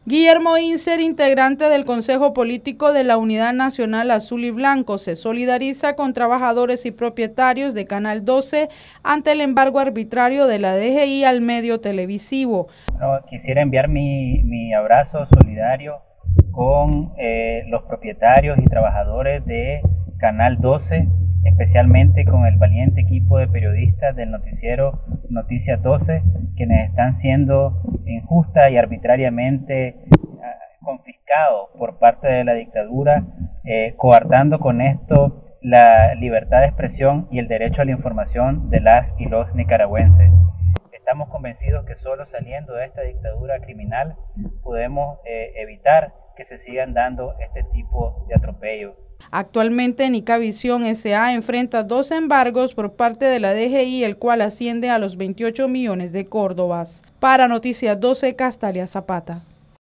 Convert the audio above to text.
Guillermo Inser, integrante del Consejo Político de la Unidad Nacional Azul y Blanco, se solidariza con trabajadores y propietarios de Canal 12 ante el embargo arbitrario de la DGI al medio televisivo. Bueno, quisiera enviar mi abrazo solidario con los propietarios y trabajadores de Canal 12, especialmente con el valiente equipo de periodistas del noticiero Noticias 12, quienes están siendo injusta y arbitrariamente confiscados por parte de la dictadura, coartando con esto la libertad de expresión y el derecho a la información de las y los nicaragüenses. Estamos convencidos que solo saliendo de esta dictadura criminal podemos evitar que se sigan dando este tipo de atropellos. Actualmente Nicavisión S.A. enfrenta 2 embargos por parte de la DGI, el cual asciende a los 28 millones de córdobas. Para Noticias 12, Castalia Zapata.